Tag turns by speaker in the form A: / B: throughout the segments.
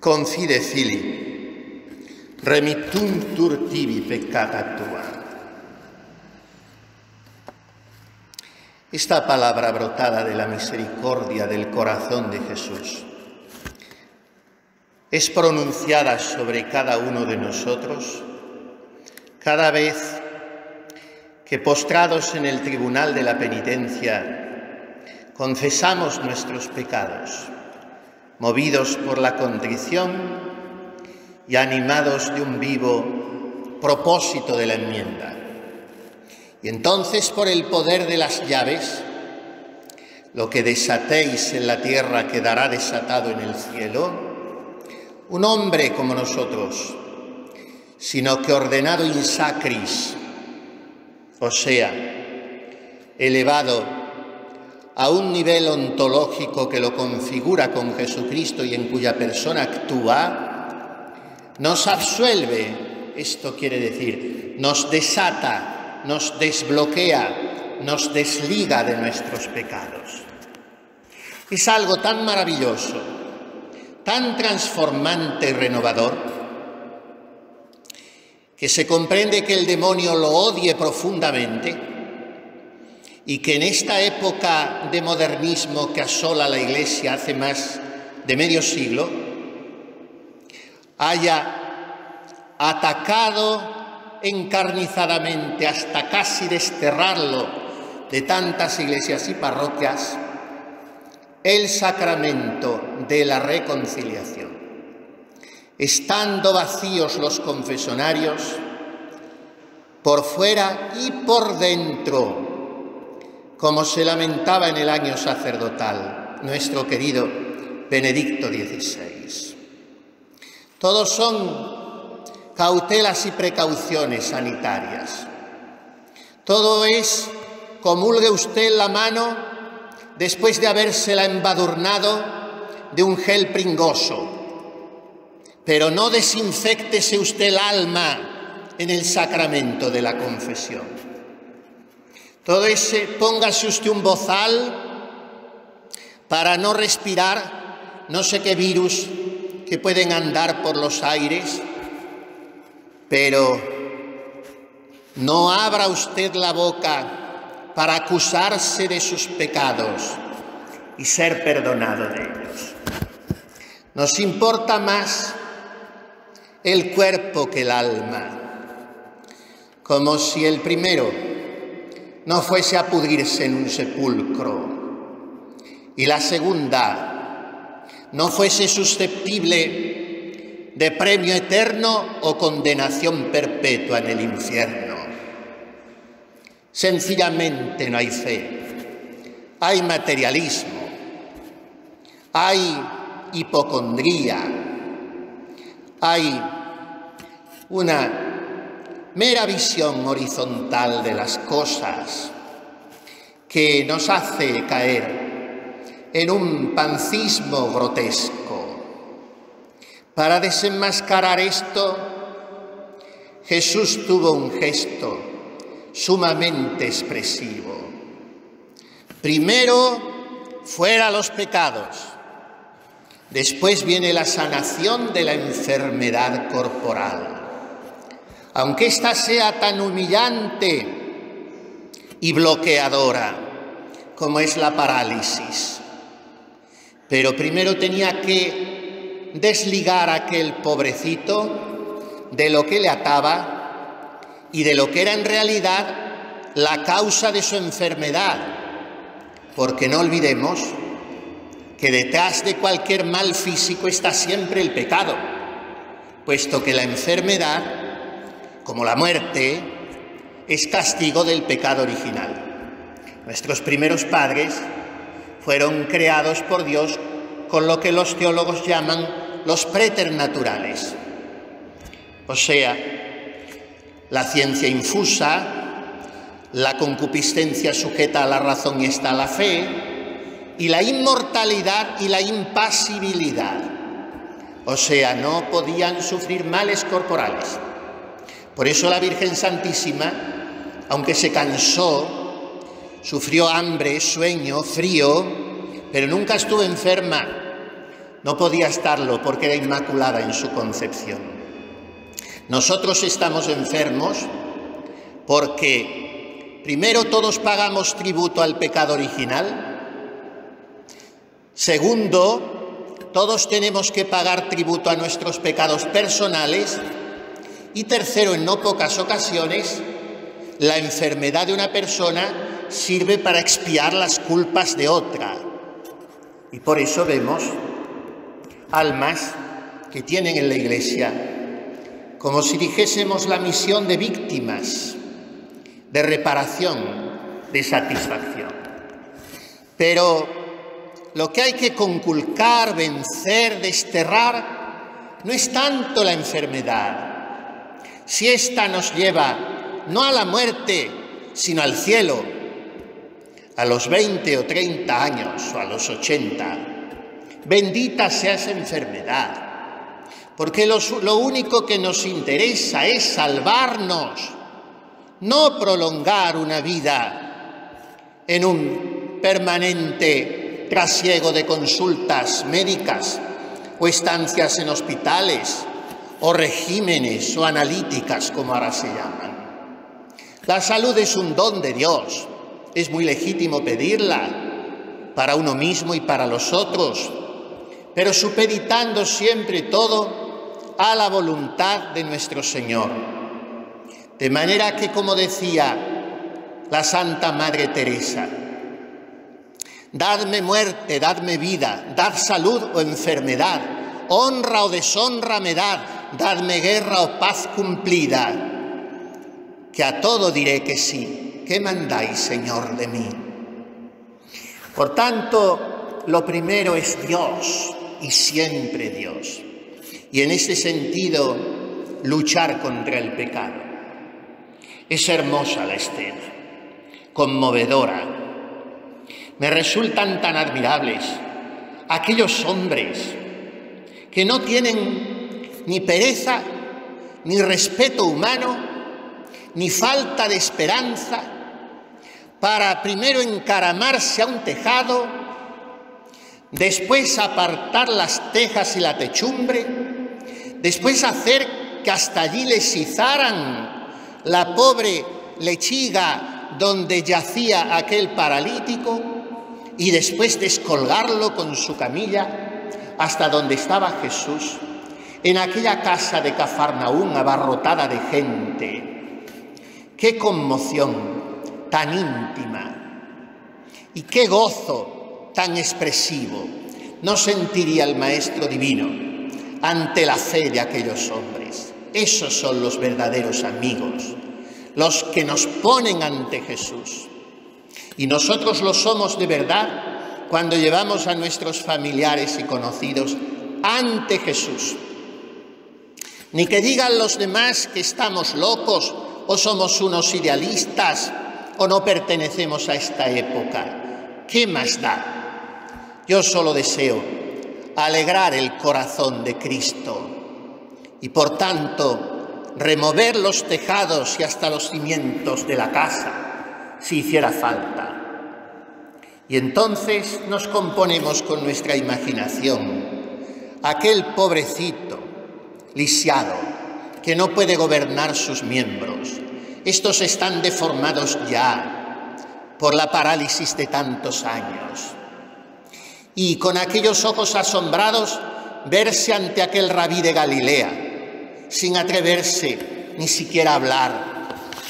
A: Confide fili, remittuntur tibi peccata tua. Esta palabra brotada de la misericordia del corazón de Jesús es pronunciada sobre cada uno de nosotros cada vez que, postrados en el tribunal de la penitencia, confesamos nuestros pecados, movidos por la contrición y animados de un vivo propósito de la enmienda. Y entonces, por el poder de las llaves, lo que desatéis en la tierra quedará desatado en el cielo. Un hombre como nosotros, sino que ordenado in sacris, o sea, elevado a un nivel ontológico que lo configura con Jesucristo y en cuya persona actúa, nos absuelve, esto quiere decir, nos desata, nos desbloquea, nos desliga de nuestros pecados. Es algo tan maravilloso, tan transformante y renovador, que se comprende que el demonio lo odie profundamente y que en esta época de modernismo que asola la Iglesia hace más de medio siglo, haya atacado encarnizadamente hasta casi desterrarlo de tantas iglesias y parroquias el sacramento de la reconciliación. Estando vacíos los confesonarios, por fuera y por dentro, como se lamentaba en el año sacerdotal nuestro querido Benedicto XVI. Todos son cautelas y precauciones sanitarias. Todo es, comulgue usted la mano después de habérsela embadurnado de un gel pringoso, pero no desinféctese usted el alma en el sacramento de la confesión. Todo ese, póngase usted un bozal para no respirar no sé qué virus que pueden andar por los aires, pero no abra usted la boca para acusarse de sus pecados y ser perdonado de ellos. Nos importa más el cuerpo que el alma, como si el primero no fuese a pudrirse en un sepulcro y la segunda no fuese susceptible de premio eterno o condenación perpetua en el infierno. Sencillamente no hay fe, hay materialismo, hay hipocondría, hay una mera visión horizontal de las cosas que nos hace caer en un pancismo grotesco. Para desenmascarar esto, Jesús tuvo un gesto sumamente expresivo. Primero, fuera los pecados. Después viene la sanación de la enfermedad corporal. Aunque ésta sea tan humillante y bloqueadora como es la parálisis. Pero primero tenía que desligar a aquel pobrecito de lo que le ataba y de lo que era en realidad la causa de su enfermedad. Porque no olvidemos que detrás de cualquier mal físico está siempre el pecado, puesto que la enfermedad, como la muerte, es castigo del pecado original. Nuestros primeros padres fueron creados por Dios con lo que los teólogos llaman los preternaturales, o sea, la ciencia infusa, la concupiscencia sujeta a la razón y está a la fe, y la inmortalidad y la impasibilidad, o sea, no podían sufrir males corporales. Por eso la Virgen Santísima, aunque se cansó, sufrió hambre, sueño, frío, pero nunca estuvo enferma, No podía estarlo porque era inmaculada en su concepción. Nosotros estamos enfermos porque primero todos pagamos tributo al pecado original. Segundo, todos tenemos que pagar tributo a nuestros pecados personales. Y tercero, en no pocas ocasiones, la enfermedad de una persona sirve para expiar las culpas de otra. Y por eso vemos almas que tienen en la Iglesia, como si dijésemos, la misión de víctimas, de reparación, de satisfacción. Pero lo que hay que conculcar, vencer, desterrar, no es tanto la enfermedad. Si ésta nos lleva no a la muerte, sino al cielo, a los 20 o 30 años o a los 80, bendita sea esa enfermedad, porque lo único que nos interesa es salvarnos, no prolongar una vida en un permanente trasiego de consultas médicas o estancias en hospitales o regímenes o analíticas, como ahora se llaman. La salud es un don de Dios, es muy legítimo pedirla para uno mismo y para los otros, pero supeditando siempre todo a la voluntad de nuestro Señor. De manera que, como decía la Santa Madre Teresa, dadme muerte, dadme vida, dad salud o enfermedad, honra o deshonra me dadme guerra o paz cumplida, que a todo diré que sí. ¿Qué mandáis, Señor, de mí? Por tanto, lo primero es Dios, y siempre Dios. Y en ese sentido, luchar contra el pecado. Es hermosa la escena, conmovedora. Me resultan tan admirables aquellos hombres que no tienen ni pereza, ni respeto humano, ni falta de esperanza, para primero encaramarse a un tejado, después apartar las tejas y la techumbre, después hacer que hasta allí les izaran la pobre lechiga donde yacía aquel paralítico y después descolgarlo con su camilla hasta donde estaba Jesús, en aquella casa de Cafarnaúm abarrotada de gente. ¡Qué conmoción tan íntima! Y qué gozo tan expresivo no sentiría el Maestro Divino ante la fe de aquellos hombres. Esos son los verdaderos amigos, los que nos ponen ante Jesús. Y nosotros lo somos de verdad cuando llevamos a nuestros familiares y conocidos ante Jesús. Ni que digan los demás que estamos locos o somos unos idealistas o no pertenecemos a esta época. ¿Qué más da? Yo solo deseo alegrar el corazón de Cristo y, por tanto, remover los tejados y hasta los cimientos de la casa, si hiciera falta. Y entonces nos componemos con nuestra imaginación aquel pobrecito, lisiado, que no puede gobernar sus miembros. Estos están deformados ya por la parálisis de tantos años. Y con aquellos ojos asombrados, verse ante aquel rabí de Galilea, sin atreverse ni siquiera a hablar.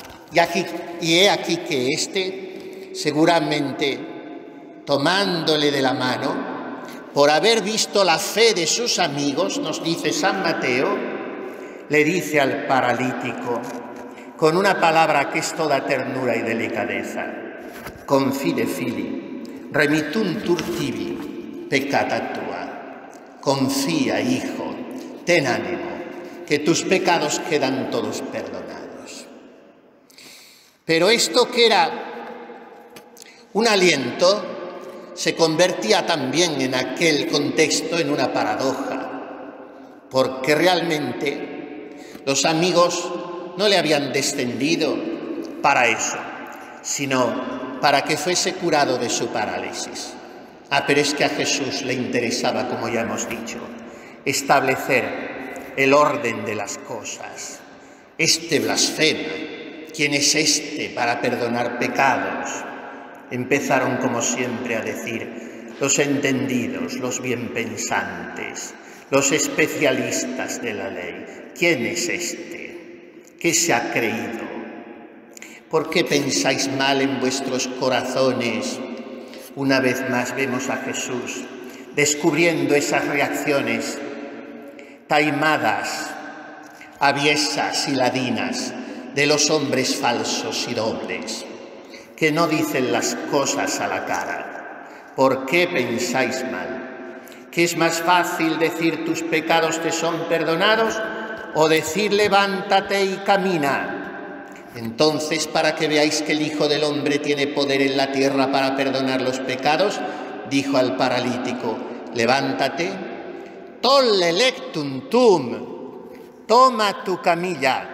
A: Y he aquí que éste, seguramente tomándole de la mano, por haber visto la fe de sus amigos, nos dice San Mateo, le dice al paralítico, con una palabra que es toda ternura y delicadeza: confide fili, remittuntur tibi, peccata tua. Confía, hijo, ten ánimo, que tus pecados quedan todos perdonados. Pero esto, que era un aliento, se convertía también en aquel contexto en una paradoja, porque realmente los amigos no le habían descendido para eso, sino para que fuese curado de su parálisis. Pero es que a Jesús le interesaba, como ya hemos dicho, establecer el orden de las cosas. Este blasfema. ¿Quién es este para perdonar pecados? Empezaron, como siempre, a decir los entendidos, los bienpensantes, los especialistas de la ley. ¿Quién es este? ¿Qué se ha creído? ¿Por qué pensáis mal en vuestros corazones? Una vez más vemos a Jesús descubriendo esas reacciones taimadas, aviesas y ladinas de los hombres falsos y dobles, que no dicen las cosas a la cara. ¿Por qué pensáis mal? ¿Que es más fácil decir tus pecados te son perdonados o decir levántate y camina? Entonces, para que veáis que el Hijo del Hombre tiene poder en la tierra para perdonar los pecados, dijo al paralítico, levántate, tolle lectum tum, toma tu camilla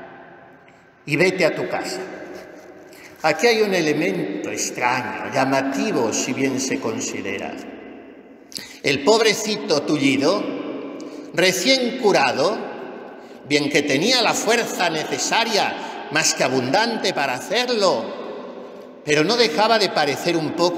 A: y vete a tu casa. Aquí hay un elemento extraño, llamativo si bien se considera. El pobrecito tullido, recién curado, bien que tenía la fuerza necesaria, más que abundante para hacerlo, pero no dejaba de parecer un poco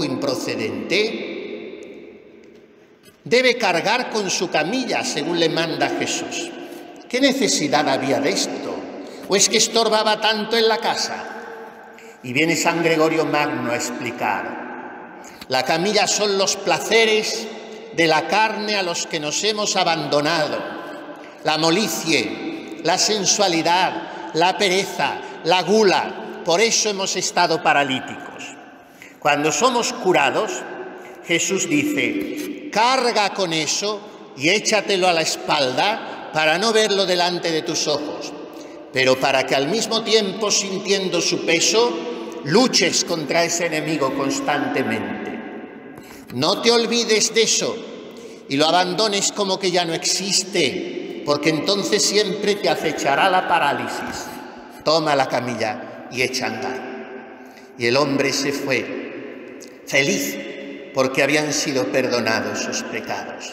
A: improcedente. Debe cargar con su camilla, según le manda Jesús. ¿Qué necesidad había de esto? ¿O es que estorbaba tanto en la casa? Y viene San Gregorio Magno a explicar. La camilla son los placeres de la carne a los que nos hemos abandonado. La molicie, la sensualidad, la pereza, la gula, por eso hemos estado paralíticos. Cuando somos curados, Jesús dice, carga con eso y échatelo a la espalda para no verlo delante de tus ojos, pero para que al mismo tiempo, sintiendo su peso, luches contra ese enemigo constantemente. No te olvides de eso y lo abandones como que ya no existe, porque entonces siempre te acechará la parálisis. Toma la camilla y echa a andar. Y el hombre se fue, feliz, porque habían sido perdonados sus pecados.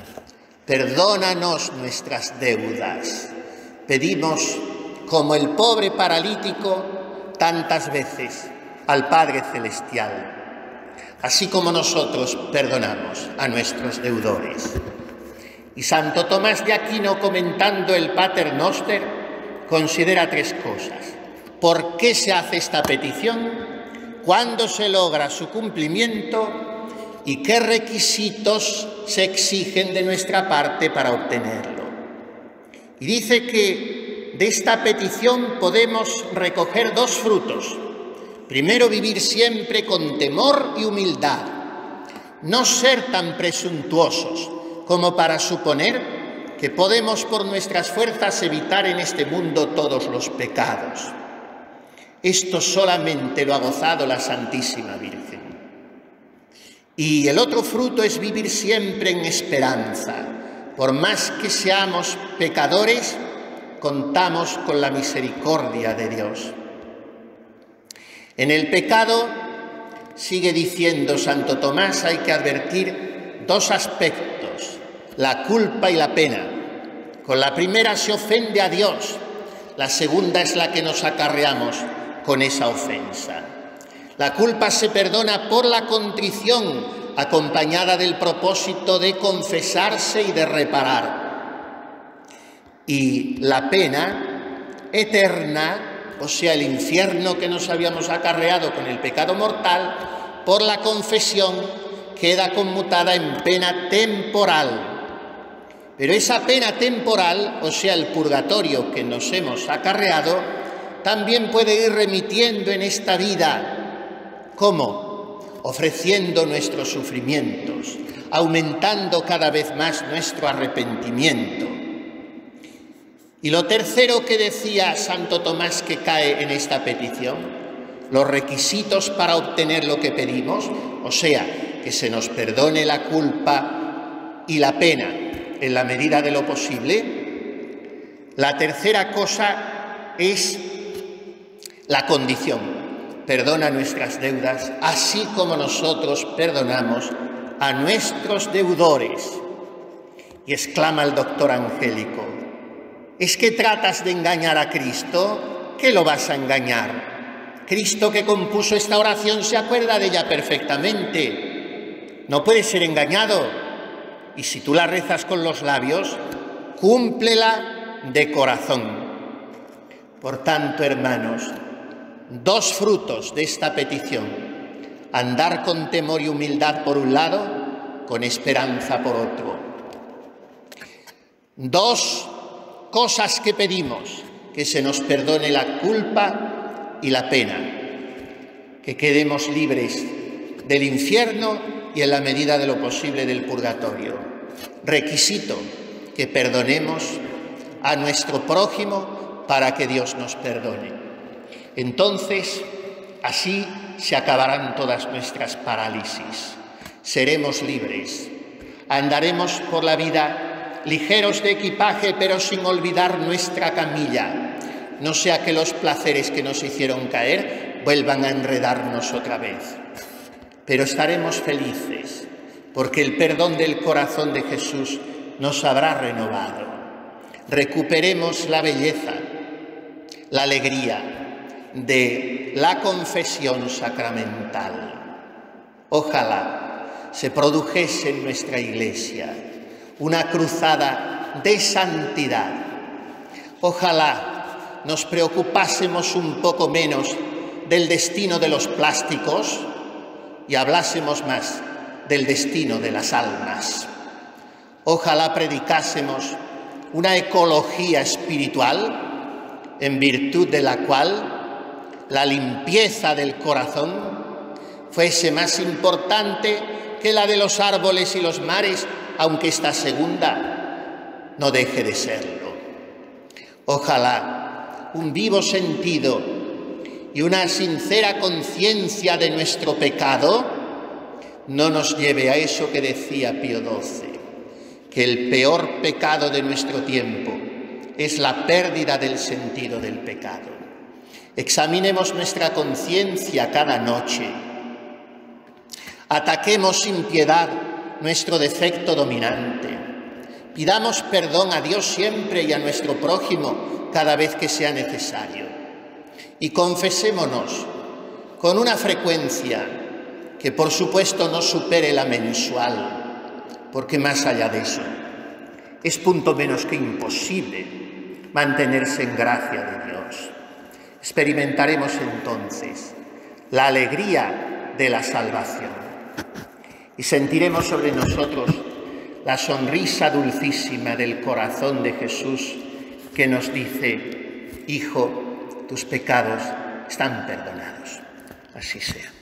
A: Perdónanos nuestras deudas. Pedimos, como el pobre paralítico, tantas veces al Padre Celestial, así como nosotros perdonamos a nuestros deudores. Y Santo Tomás de Aquino, comentando el Pater Noster, considera tres cosas. ¿Por qué se hace esta petición? ¿Cuándo se logra su cumplimiento? ¿Y qué requisitos se exigen de nuestra parte para obtenerlo? Y dice que de esta petición podemos recoger dos frutos. Primero, vivir siempre con temor y humildad. No ser tan presuntuosos como para suponer que podemos por nuestras fuerzas evitar en este mundo todos los pecados. Esto solamente lo ha gozado la Santísima Virgen. Y el otro fruto es vivir siempre en esperanza. Por más que seamos pecadores, contamos con la misericordia de Dios. En el pecado, sigue diciendo Santo Tomás, hay que advertir dos aspectos, la culpa y la pena. Con la primera se ofende a Dios, la segunda es la que nos acarreamos con esa ofensa. La culpa se perdona por la contrición, acompañada del propósito de confesarse y de reparar. Y la pena eterna, o sea, el infierno que nos habíamos acarreado con el pecado mortal, por la confesión queda conmutada en pena temporal. Pero esa pena temporal, o sea, el purgatorio que nos hemos acarreado, también puede ir remitiendo en esta vida. ¿Cómo? Ofreciendo nuestros sufrimientos, aumentando cada vez más nuestro arrepentimiento. Y lo tercero que decía Santo Tomás que cae en esta petición, los requisitos para obtener lo que pedimos, o sea, que se nos perdone la culpa y la pena en la medida de lo posible. La tercera cosa es la condición. Perdona nuestras deudas, así como nosotros perdonamos a nuestros deudores. Y exclama el doctor Angélico: ¿es que tratas de engañar a Cristo? ¿Qué lo vas a engañar? Cristo, que compuso esta oración, se acuerda de ella perfectamente. No puede ser engañado. Y si tú la rezas con los labios, cúmplela de corazón. Por tanto, hermanos, dos frutos de esta petición: andar con temor y humildad por un lado, con esperanza por otro. Dos cosas que pedimos: que se nos perdone la culpa y la pena, que quedemos libres del infierno y en la medida de lo posible del purgatorio. Requisito: que perdonemos a nuestro prójimo para que Dios nos perdone. Entonces, así se acabarán todas nuestras parálisis. Seremos libres. Andaremos por la vida ligeros de equipaje, pero sin olvidar nuestra camilla. No sea que los placeres que nos hicieron caer vuelvan a enredarnos otra vez. Pero estaremos felices, porque el perdón del corazón de Jesús nos habrá renovado. Recuperemos la belleza, la alegría de la confesión sacramental. Ojalá se produjese en nuestra Iglesia una cruzada de santidad. Ojalá nos preocupásemos un poco menos del destino de los plásticos y hablásemos más del destino de las almas. Ojalá predicásemos una ecología espiritual en virtud de la cual la limpieza del corazón fuese más importante que la de los árboles y los mares, aunque esta segunda no deje de serlo. Ojalá un vivo sentido y una sincera conciencia de nuestro pecado no nos lleve a eso que decía Pío XII, que el peor pecado de nuestro tiempo es la pérdida del sentido del pecado. Examinemos nuestra conciencia cada noche. Ataquemos sin piedad nuestro defecto dominante. Pidamos perdón a Dios siempre y a nuestro prójimo cada vez que sea necesario. Y confesémonos con una frecuencia que por supuesto no supere la mensual, porque más allá de eso es punto menos que imposible mantenerse en gracia de Dios. Experimentaremos entonces la alegría de la salvación y sentiremos sobre nosotros la sonrisa dulcísima del corazón de Jesús, que nos dice: Hijo, tus pecados están perdonados. Así sea.